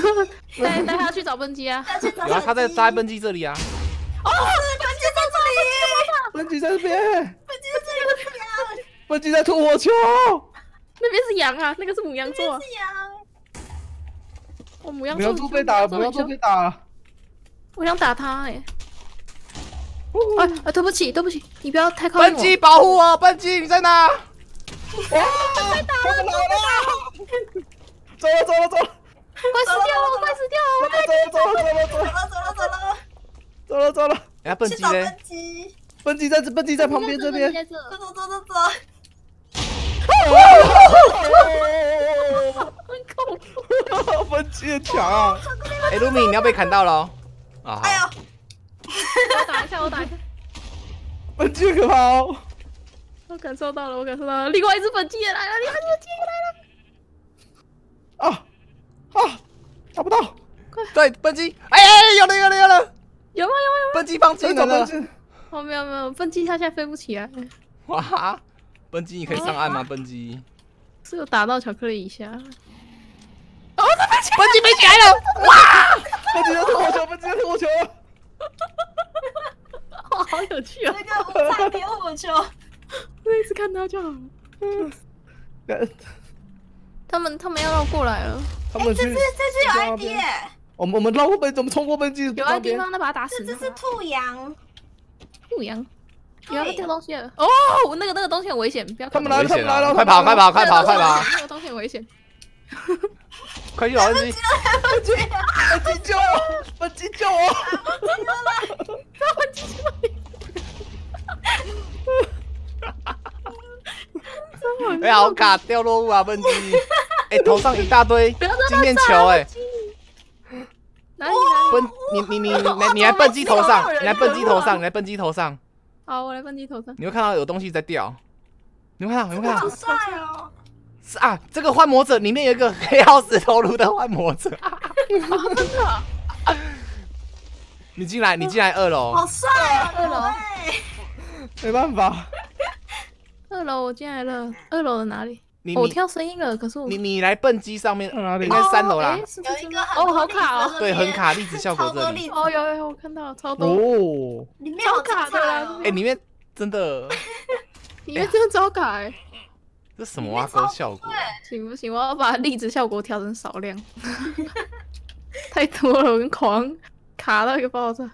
带他去找笨鸡啊！ 有啊，他在笨鸡这里啊。 哦，笨鸡在这里， 笨鸡在这边， 笨鸡在这里， 笨鸡在吐火球。 那边是羊啊，那个是母羊座。 是羊。 哦，母羊母羊座被打了，母羊座被打了。 我想打他哎。对不起，对不起，你不要太靠近我。 笨鸡保护我，笨鸡你在哪？ 被打了！走了！ 快死掉了！快死掉了！ 走了！ 哎，笨鸡嘞？ 笨鸡在旁边这边。 走。 笨鸡很强啊！ 哎，卢米你要被砍到了啊！ 哎呦！ 我打一下。 笨鸡可怕哦！ 我感受到了，另外一只笨鸡也来了， 找不到。 对，笨鸡，哎，有了！ 有吗？ 笨鸡放技能了。 哦，没有，笨鸡它现在飞不起来。 哇，笨鸡你可以上岸吗？笨鸡是有打到巧克力一下。 笨鸡飞起来了！哇！ 笨鸡在吐火球了！ 哇，好有趣啊！ 那个无彩点火球， 我一直看他就好了。他们要绕过来了。 他们去， 这是有 ID 耶！ 我们绕过笨，怎么冲过笨鸡？ 有 ID 吗？那把他打死。 这是兔羊。 兔羊。有他掉东西了。哦，那个东西很危险，不要。 他们来了！ 快跑！ 那个东西很危险。 快去找笨鸡！ 笨鸡救我！笨鸡救我！ 笨鸡救你！ 哎，好卡，掉落物啊，笨鸡！哎，头上一大堆经验球，哎。 哪里？ 你来笨鸡头上，你来笨鸡头上。 好，我来笨鸡头上。 你会看到有东西在掉，你会看到？ 好帅哦！ 是啊，这个幻魔者里面有一个黑曜石头颅的幻魔者。 真的？ 你进来2楼。 好帅啊！2楼。 没办法。 2楼我进来了，2楼的哪里？ 你我跳声音了，可是我你来笨鸡上面， 哪里？ 应该是3楼啦。 有一个好卡哦， 对，很卡，粒子效果这里。 有，我看到了，超多。 哦， 里面好卡的啦。 哎，里面真的超卡哎。 这什么啊？哥效果？ 行不行？我要把粒子效果调成少量。太多了，我跟狂卡到一个爆炸。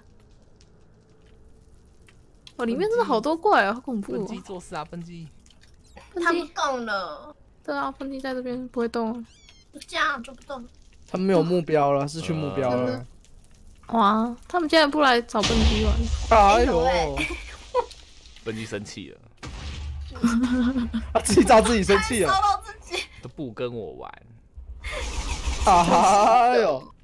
哦，里面真的好多怪啊，好恐怖。 笨鸡做事啊，笨鸡。 他不动了。 对啊，笨鸡在这边不会动啊。 这样就不动。 他们没有目标了，失去目标了。 哇，他们竟然不来找笨鸡玩。 哎呦！ 笨鸡生气了。 他自己招自己生气了。 都不跟我玩。 哎呦！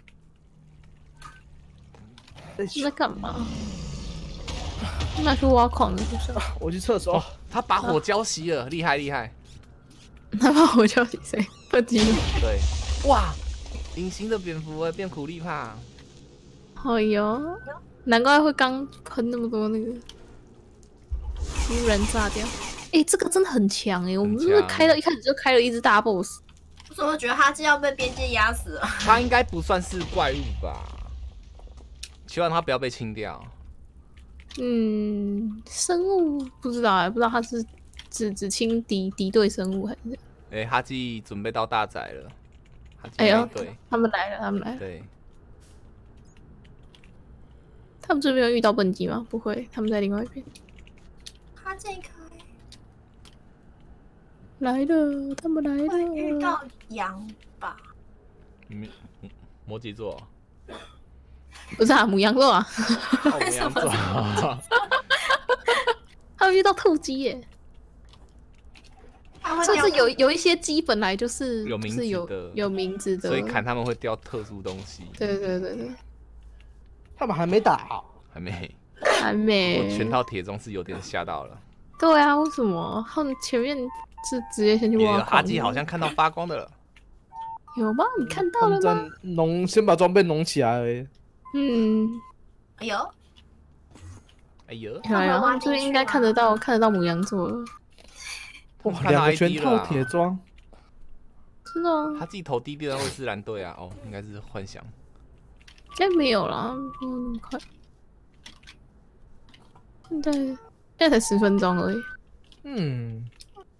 你在干嘛？那去挖矿的是不是？ 我去厕所。 他把火浇熄了，厉害。 他把火浇熄谁？笨鸡。 对。哇，隐形的蝙蝠变苦力怕。 哎呦，难怪会刚喷那么多那个。突然炸掉！哎，这个真的很强哎！我们是不是一开始就开了一只大 boss？ 我怎么觉得他是要被边界压死了？ 他应该不算是怪物吧？希望他不要被清掉。 生物不知道他是只清敌对生物还是？ 哎，哈基准备到大宅了。 哎呦， 对， 他们来了。 对。 他们这边有遇到笨鸡吗？不会，他们在另外一边。 他这个来了，他们来了。 会遇到羊吧？ 摩羯座。 不是啊，母羊座啊。 母羊座。 他们遇到兔鸡耶。就是有一些鸡本来就是有名字的， 所以砍他们会掉特殊东西。 对。 他们还没打。 还没。 我全套铁装是有点吓到了。 对啊，为什么？他们前面是直接先去挖矿。 哈基好像看到发光的了。 有吗？你看到了吗？ 先把装备弄起来而已。 哎呦， 他们这边应该看得到母羊座了。 哇，2个全套铁装， 真的吗？ 他自己投第6会是蓝队啊，哦，应该是幻想。 应该没有啦，不用那么快。现在才10分钟而已。 嗯，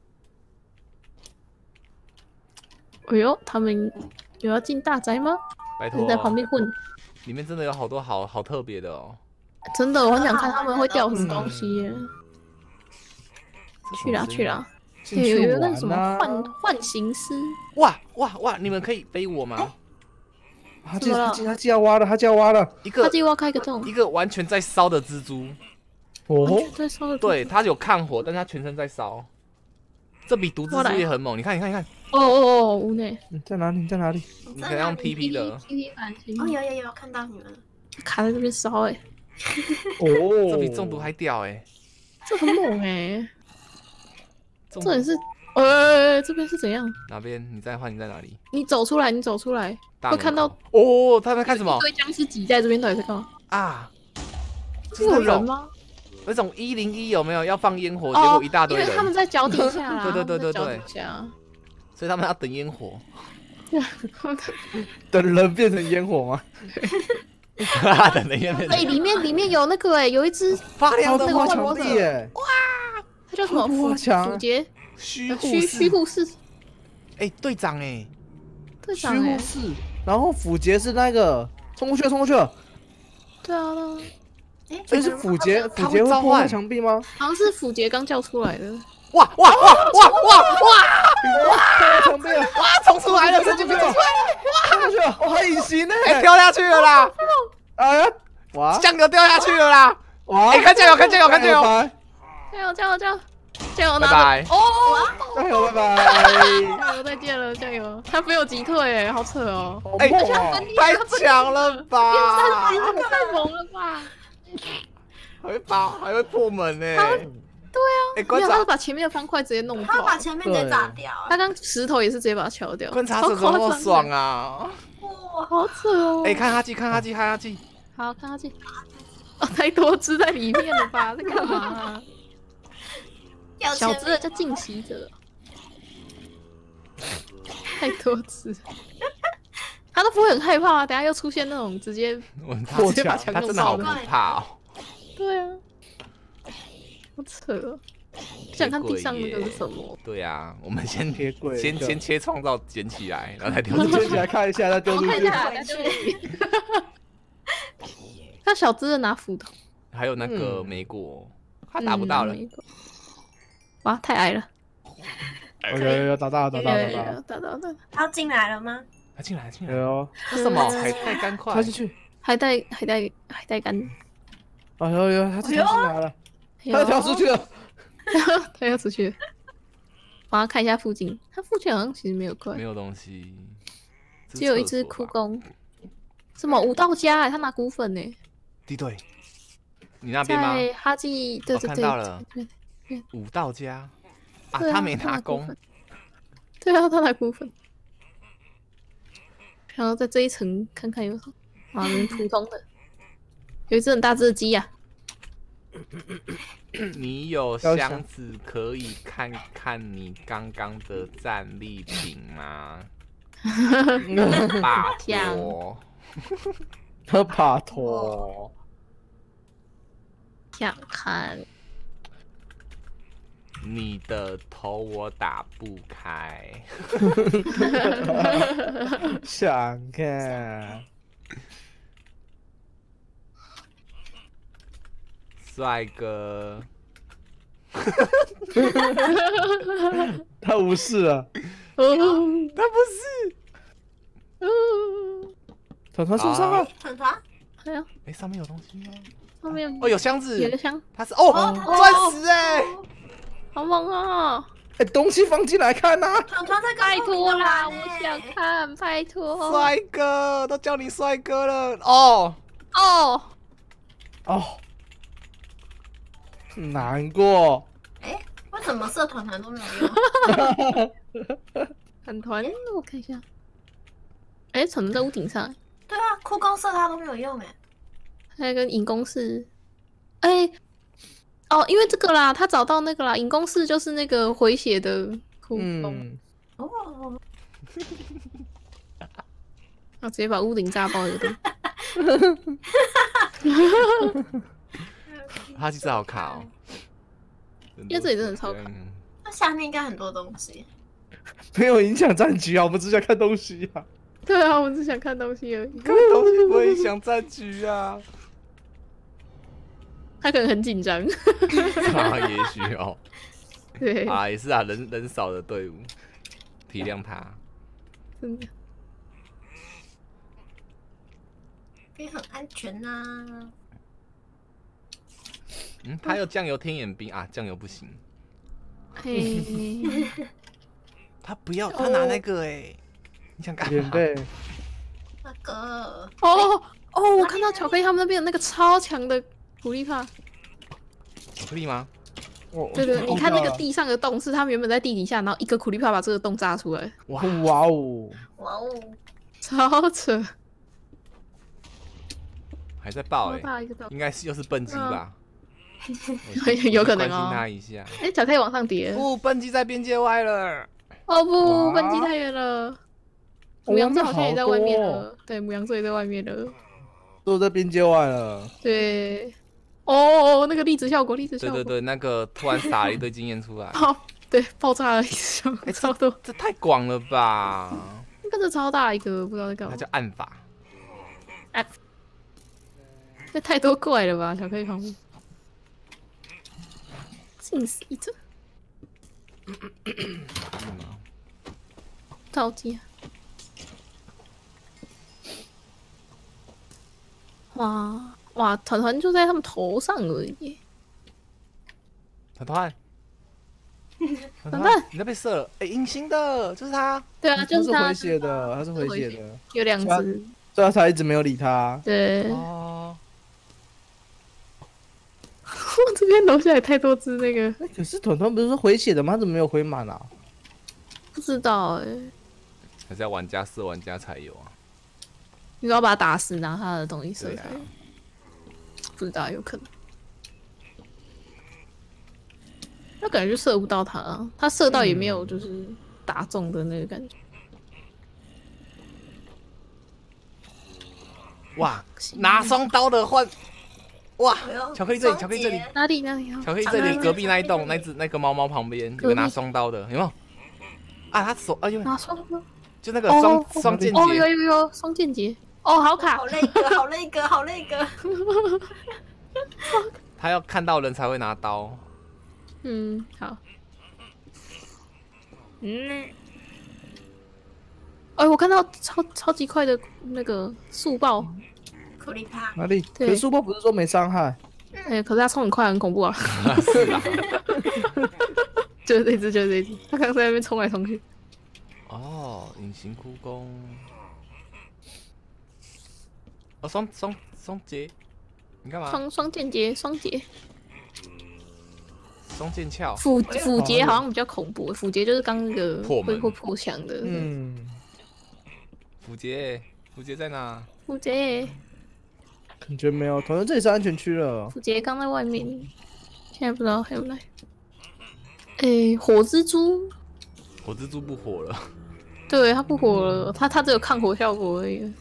哎呦，他们有要进大宅吗？ 拜托、 在旁边混。 里面真的有好多好特别的哦。 真的，我很想看他们会掉什么东西耶。去啦去啦，有那个什么幻形师。 哇！你们可以背我吗？ 他既要挖了，他就要挖了。 他就要开个洞。 一个完全在烧的蜘蛛。 哦， 在烧的。 对，它有抗火，但它全身在烧。这比毒蜘蛛也很猛，你看。 哦，屋内。 你在哪里？ 你可以用 TP 的。 TP 版型。 哦，有看到你们了。 卡在这边烧哎。 哦， 这比中毒还屌哎。 这很猛哎。这也是，这边是怎样？ 哪边？你在哪里？ 你走出来，会看到哦，他在看什么？ 一堆僵尸挤在这边，到底在干嘛？ 啊， 有人吗？ 那种101有没有要放烟火？结果一大堆人， 因为他们在脚底下啦。 对，所以他们要等烟火。 等人变成烟火吗？ 等人烟火。 哎，里面有那个哎，有一只发亮的画墙壁哎， 哇！它叫什么？ 画墙？ 虎杰虚护士。 哎，队长哎， 虚护士。然后虎杰是那个冲过去了。 对啊。 这是虎杰会破坏墙壁吗？ 好像是虎杰刚叫出来的。 哇！破墙壁了！ 哇，冲出来了，冲出去了！ 哇，我还隐形呢！ 哎，掉下去了啦！ 哎呀，哇， 酱油掉下去了啦！ 哇， 哎，看酱油！ 加油！ 拜拜！ 哦， 加油！拜拜！ 加油！再见了，加油！他没有击退哎，好扯哦！ 哎， 太强了吧！ 太猛了吧！ 还会破门呢。 对啊， 没有， 他把前面的方块直接弄破， 他把前面直接炸掉。 他刚石头也是直接把它敲掉。 观察者怎么那么爽啊？ 哇， 好扯哦！ 哎，看哈基， 好，看哈基。哦，太多只在里面了吧？在干嘛？小只的叫进袭者。太多只，他都不会很害怕啊！等下又出现那种直接破墙， 他真的好可怕哦。 对啊。好扯哦！想看地上那个是什么？ 对啊，我们先切创造捡起来，然后再丢出去。 捡起来看一下，再丢出去。 看小只的拿斧头。 还有那个莓果，他打不到了。 哇，太矮了。 有打到。 他进来了吗？ 他进来。 有。 这什么？海带干块。 跳进去。 海带干。 有，他跳进来了。他跳出去了， 他要出去了。我要看一下附近，他附近好像其实没有怪， 没有东西， 只有一只哭公。什么武道家？他拿骨粉呢？ 对，你那边吗？ 在哈基，对， 看到了。武道家啊，他没拿弓。 对啊，他拿骨粉。然后在这一层看看有什么啊，普通的，有一只很大只的鸡呀。 你有箱子可以看看你刚刚的战利品吗？拜托， 拜托， 想看你的头我打不开， 想看。 帅哥， 他无视了， 他不是， 团团受伤了， 团团， 哎，上面有东西吗？ 上面有箱子， 有个箱， 它是钻石哎， 好猛啊！ 哎，东西放进来看呐， 团团在拜托啦，我想看，拜托， 帅哥，都叫你帅哥了哦。 难过。 哎，为什么射团团都没有用？ 很团，我看一下。哎，可能在屋顶上。 对啊，酷公射它都没有用哎。 还有跟影公室，因为这个啦，他找到那个啦，影公室就是那个回血的酷公。 哦， 我直接把屋顶炸爆一个洞。 它其实好卡哦， 因为这里真的超卡。 那下面应该很多东西。 没有影响战局啊，我们只想看东西啊。 对啊，我只想看东西而已。 看东西不会影响战局啊。 他可能很紧张。 啊，也许哦。 对。 啊，也是啊，人少的队伍，体谅他。 真的。 也很安全呐、啊。 他有酱油天眼兵啊，酱油不行。 嘿。 他不要，他拿那个哎，你想干嘛？ 那个。 哦，我看到巧克力他们那边有那个超强的苦力怕。 巧克力吗？ 对对，你看那个地上的洞是他们原本在地底下，然后一个苦力怕把这个洞炸出来。 哇哦！ 哇哦！ 超扯！ 还在爆哎，应该是又是笨鸡吧？ 有可能哦。 关心他一下。 哎，巧克力往上叠。 不，笨鸡在边界外了。 哦不，笨鸡太远了。母羊座好像也在外面了。对，母羊座也在外面了。 都在边界外了。 对。哦，那个粒子效果，粒子效果。 对对对，那个突然撒了一堆经验出来。 好，对，爆炸了粒子效果，超多。 这太广了吧？ 那个是超大一个，不知道在干嘛。 它叫暗法。 这太多怪了吧？巧克力旁边。近死一者。着急啊！哇，团团就在他们头上而已。 团团，你在被射了！哎，隐形的，就是他。 对啊，就是他。他是回血的，他是回血的。 有2只， 所以他才一直没有理他。 对。 哦。 这边楼下也太多只那个。 可是团团不是说回血的吗？他怎么没有回满啊？ 不知道哎。 还是要玩家射玩家才有啊。 你要把他打死，拿他的东西射才有。不知道，有可能。那感觉就射不到他，他射到也没有就是打中的那个感觉。 哇，拿双刀的换。哇，巧克力这里，巧克力这里， 哪里？ 巧克力这里，隔壁那一栋，那个猫猫旁边有个拿双刀的，有没有？啊，他手啊， 拿双刀， 就那个双剑节。哦，有双剑节。哦，好卡， 好那个。 他要看到人才会拿刀。 嗯，好。哎，我看到超级快的那个速爆。 苦力怕哪里？可是速爆不是说没伤害？ 哎，可是他冲很快，很恐怖啊！ 是啊， 就是这只，他刚在那边冲来冲去。 哦，隐形枯弓。哦，双节，你干嘛？ 双剑节，双节。 双剑鞘。 辅节好像比较恐怖，辅节就是刚那个会破墙的。 辅节在哪？ 辅节。 感觉没有，团团这里是安全区了。 辅节刚在外面，现在不知道还有没。哎，火蜘蛛。 火蜘蛛不火了。 对，它不火了，它只有抗火效果而已。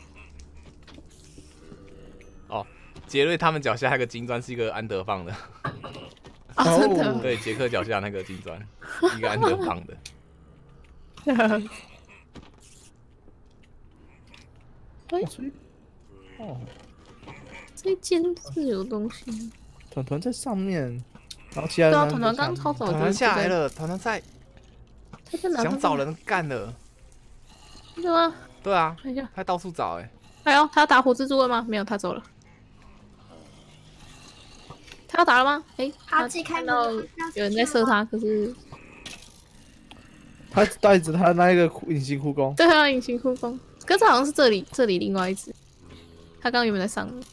哦，杰瑞他们脚下那个金砖是一个安德放的。 啊，真的？ 对，杰克脚下那个金砖，一个安德放的。 哦， 这间是有东西。 团团在上面，然后其他人。 对啊，团团刚超早就。 团团下来了，团团在。 他在哪？ 想找人干了。 对吗？ 对啊， 看一下， 他到处找哎。 哎呦，他要打火蜘蛛了吗？没有，他走了。他要打了吗？哎， 他自己看到有人在射他，可是他带着他那一个隐形枯弓。 对啊，隐形枯弓。可是好像是这里另外一只。他刚刚原本在上面。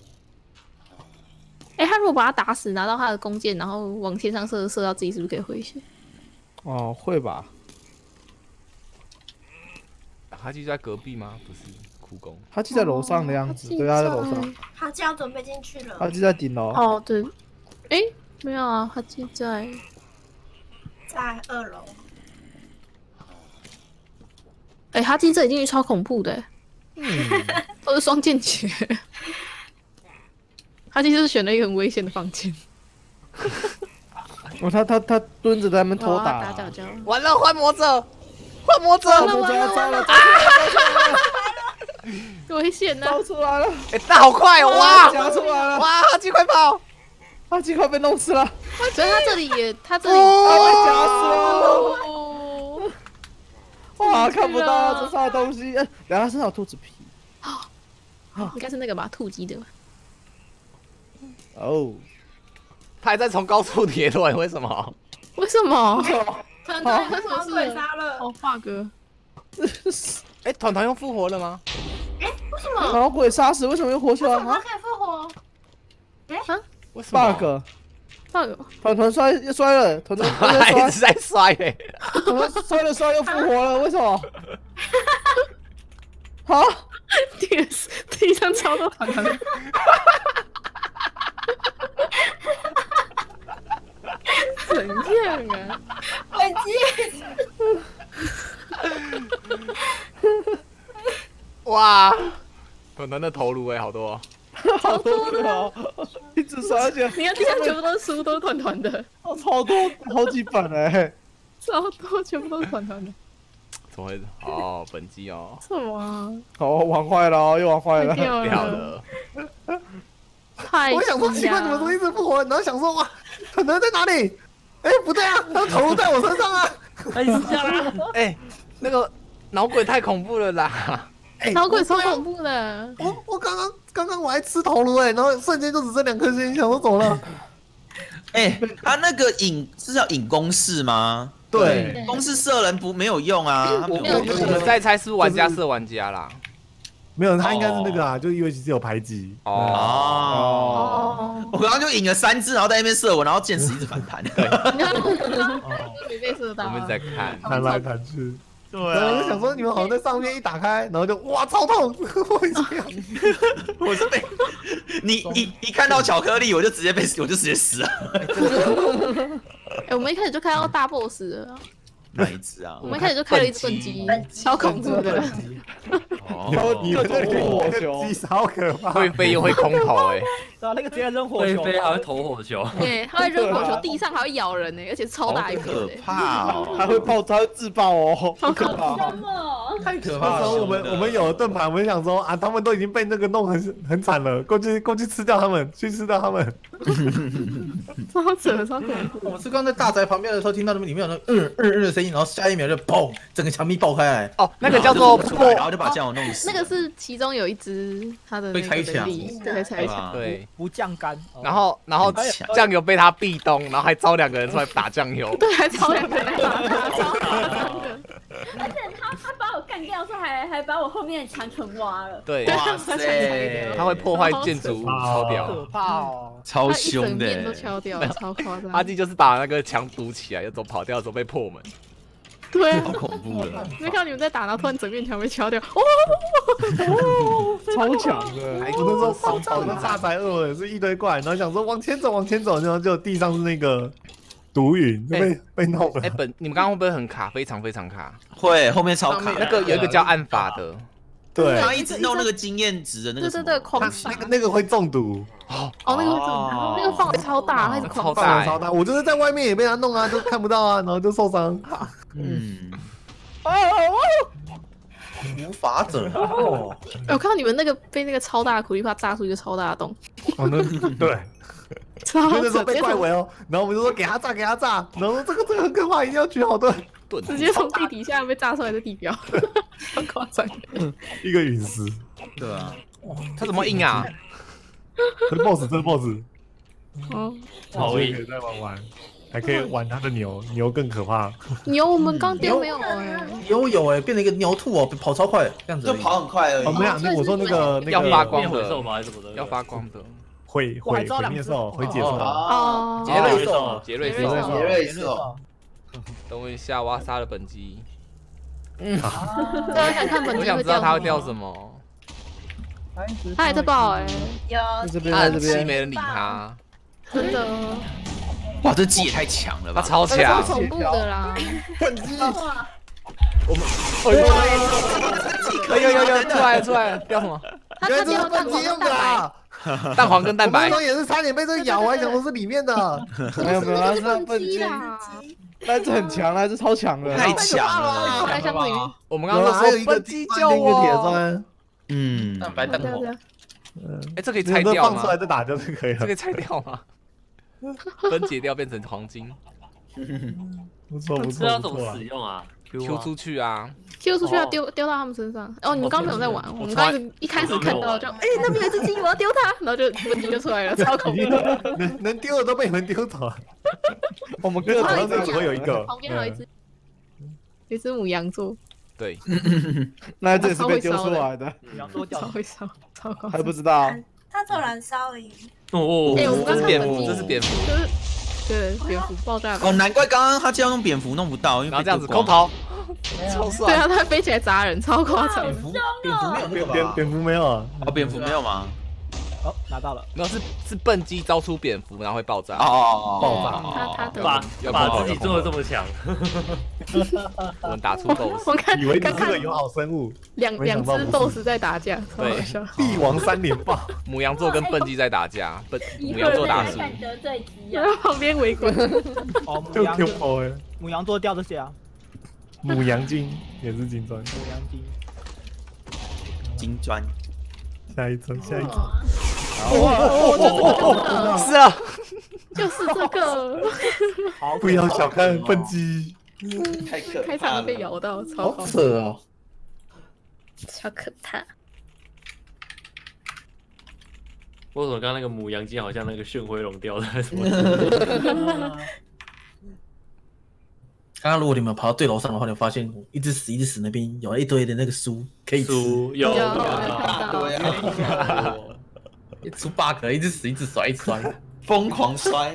哎，他如果把他打死，拿到他的弓箭，然后往天上射到自己，是不是可以回血？ 哦，会吧。 他就在隔壁吗？不是，苦工。 他就在楼上的样子，对，他在楼上。 他就要准备进去了。 他就在顶楼。 哦，对。哎，没有啊，他就在 2楼。 哎，哈基这里进去超恐怖的，都是双剑诀。哈基就是选了一个很危险的房间。 他蹲着在那边偷打， 打脚脚。 完了，换魔者，换魔者， 招了， 危险呐！ 招出来了， 哎，打好快哦！哇， 夹出来了， 哇，哈基快跑！ 哈基快被弄死了， 所以他这里也，他这里被夹死了。 哦， 哇，看不到这啥东西，然后他身上有兔子皮。 应该是那个吧，兔姬的吧？ 哦， 他还在从高处跌落，为什么？ 为什么？ 团团为什么被杀了？ 哦，bug。 哎，团团又复活了吗？ 为什么？ 把鬼杀死，为什么又活起来他可以复活？ 为什么 ？bug， bug， 团团摔了，团团他一直在摔嘞， 团团摔又复活了，为什么？啊？ 地上超多团团。怎样啊？ 危机！ 哇，团团的头颅哎，好多。 好多的哦，一直摔，而且你看地上全部都是书，都是团团的， 超多，好几本哎， 超多，全部都是团团的。 怎么会？哦，本机哦， 什么啊？ 哦，玩坏了哦，又玩坏了。 掉掉了， 了。 太我想说奇怪，你们怎么一直复活？然后想说哇，可能在哪里？哎，不对啊，他头颅在我身上啊！ 哎，是这样啊！ 哎，那个脑鬼太恐怖了啦！ 哎， 脑鬼超恐怖的。 我刚刚我还吃头颅哎，然后瞬间就只剩2颗心，想说走了。 哎，他那个影是叫影公式吗？ 对， 公式射人没有用啊，他没有用。 我们在猜是玩家射玩家啦。 没有，他应该是那个啊，就因为其实有排挤。 哦，我刚刚就引了3只，然后在那边射我，然后箭矢一直反弹。对， 没被射到。 我们在看， 弹来弹去。 对然后我就想说，你们好像在上面一打开，然后就哇超痛，我这样， 我是被你一看到巧克力，我就直接死了。 哎，我们一开始就开到大 boss 了。 哪一只啊？ 我们一开始就开了一只笨鸡，超恐怖的。 哦， 你们这里火球，鸡好可怕。 会飞又会空投哎。 对啊，那个直接扔火球，飞还会投火球。 对，它会扔火球，地上还会咬人呢，而且超大一片可的。 怕哦！ 还会自爆哦， 好可怕。 太可那怕了。 时候我们有了盾牌，我们想说啊，他们都已经被那个弄很惨了，过去吃掉他们，去吃掉他们。 超扯，超恐怖。 我是刚在大宅旁边的时候，听到里面有那的声音，然后下一秒就砰，整个墙壁爆开来。 哦，那个叫做破， 然后就把酱油弄死。 那个是其中有一只它的被拆墙， 对，拆墙。 对， 不降干。 然后酱油被他壁咚，然后还招2个人出来打酱油。 对，还招2个人来打他，超夸张的。 而且他把我干掉的时候，还把我后面的墙全挖了。 对， 哇塞， 他会破坏建筑物，超屌， 可怕哦， 超它一整凶的面都敲掉，超夸张。 阿基就是把那个墙堵起来，就跑掉的时候被破门。 对啊， 好恐怖了。 没看到你们在打，然后突然整面墙被敲掉，哦， 超强的。 我那时候跑的大宅2也是一堆怪，然后想说往前走，然后就地上是那个毒云，就被弄了。 哎，你们刚刚会不会很卡？非常非常卡。 会后面超卡。 那个有一个叫暗法的。 对， 他一直弄那个经验值的那个。 对，狂撒。 那个会中毒。 哦，那个会中毒，那个范围超大，它一直狂大， 超大。我就是在外面也被他弄啊，都看不到啊，然后就受伤。 无法者。哦， 我看到你们那个被那个超大的苦力怕炸出一个超大的洞。 哦，那对。 超那时候被怪围哦，然后我们就说给他炸，然后说这个很可怕，一定要举好盾， 直接从地底下被炸出来的地表，很夸张。 一个陨石。 对啊， 他怎么硬啊？ 这 boss， 哦， 好可以再玩，还可以玩他的牛更可怕。 牛我们刚丢没有哎， 有哎，变成一个牛兔哦，跑超快，这样子就跑很快而已。 哦，没有，那我说那个要发光的， 要发光的。 毁灭兽，毁解兽。 哦， 杰瑞兽。等我一下，我要杀了本机。 对，我想看本机。 我想知道他会掉什么。 他还在爆哎， 他很气，没人理他。 真的。 哇，这鸡也太强了吧！ 他超强， 恐怖的啦。 本机。 我们，有，出来了，掉什么？ 它原来这掉蛋是笨鸡用黄跟蛋的啊！ 蛋黄跟蛋白我刚。刚也是差点被这个咬，我还想说是里面的。 没有，它是笨笨鸡， 鸡啦。 但是很强，还是超强的。 太强了。 在箱子里面。 我们刚刚还有一个说笨鸡救一个铁我。 砖， 嗯， 蛋白蛋黄， 哎，这可以你们拆掉吗都放出？来再打就可以了。 这可以拆掉吗？分解掉变成黄金不错不这要怎么错不错啊使用啊 ，Q 出去啊！ 丢出去要丢到他们身上。哦，你们刚没有在玩，我们刚一开始看到就，哎，那边有一只鸡，我要丢它，然后就笨鸡就出来了，超恐怖。 能丢的都被你们丢走了。 我们因为各头上这只会有一个， 旁边还有一只，有一只母羊座， 对， 那这也是被丢出来的， 羊多掉超会烧，超高。 还不知道。 它做燃烧而已。 哦哎，我们刚看这是蝙蝠， 本机这是蝙蝠， 就是对蝙蝠爆炸。 哦，难怪刚刚他这样用蝙蝠弄不到，因为然后这样子被丢光。 空投，超对帅。 啊，它飞起来砸人，超夸张。 蝙蝠没有那个吧？ 蝙蝠没有啊。 哦，蝙蝠没有吗？ 哦，拿到了， 没有，是笨鸡招出蝙蝠，然后会爆炸。 哦， 他的， 把自己做的这么强， 我们打出 BOSS， 我看以为你刚看是个友好生物， 两只 BOSS 在打架，超好笑。 帝王3连爆。 母羊座跟笨鸡在打架，母羊座打输。 看得罪鸡然啊！ 后旁边围观， 哦， 就 Q 爆哎！ 母羊座掉这些啊， 母羊精也是金砖， 母羊鸡， 金砖。 下一层，下一层。 是啊， 就是这个， 好， 不要小看笨鸡， 太可开场就被咬到，超好好， 扯哦！ 超可怕。 为什么刚刚那个母羊鸡好像那个炫辉龙掉的什么？ 刚刚如果你们跑到对楼上的话，你会发现一直死那边有一堆的那个书可以吃， 猪有对啊，一出 bug，一直死一直甩一直摔， 疯狂摔。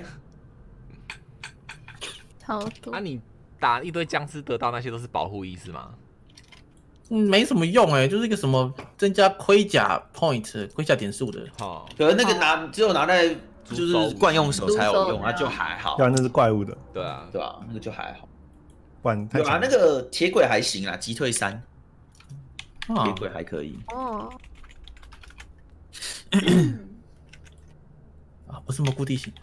超多啊，你打一堆僵尸得到那些都是保护衣是吗？ 没什么用哎，就是一个什么增加盔甲 point 盔甲点数的。 好， 可是那个只有拿在就是惯用手才有用啊，就还好要，然那是怪物的， 对啊， 对吧？那个就还好。 不然太有啊， 强。 那个铁轨还行啦，击退3， 啊铁轨还可以。 哦， 啊，不是蘑菇地形。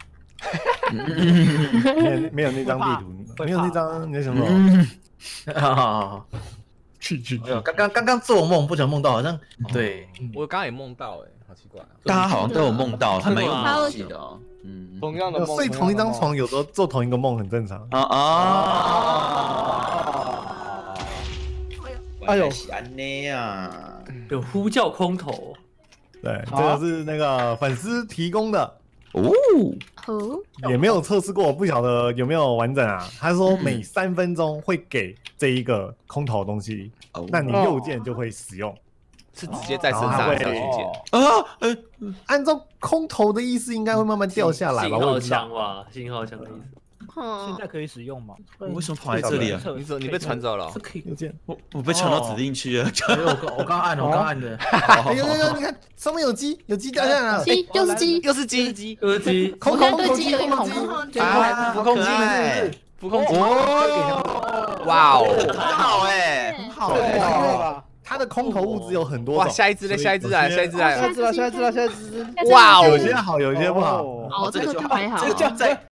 没有那张地图，没有那张那什么， 啊， 去没有，刚刚做梦，不想梦到，好像对， 我刚刚也梦到哎，好奇怪啊。 大家好像都有梦到，还蛮有他默契的哦。嗯， 同样的梦， 睡同一张床，有时候做同一个梦很正常。 哎呦是安内啊！ 有呼叫空投， 对，这个是那个粉丝提供的， 哦， 哦， 也没有测试过，不晓得有没有完整啊。他说每3分钟会给这一个空投的东西，那你右键就会使用。 是直接在身上还是要去捡？ 啊， 按照空投的意思，应该会慢慢掉下来吧？ 信号我也不知道枪。吧，信号枪的意思。 现在可以使用吗？ 我为什么跑来这里啊？ 你被传走了这？可以。 右键， 我被传到指令区了。 我刚按的，我刚按的。 有，你看上面有鸡，有鸡掉下来了。 鸡又是鸡， 又是鸡， 歌姬， 空我现在对投鸡有点恐怖。 啊， 浮空机，浮空机，哇哦， 很好哎， 很好对哎。 吧？ 它的空投物资有很多哇， 种， 下一只嘞，下一只来，下一只来了， 下一只， 哇哦有些好，有些不好。 哦，这个就还好。 这个叫在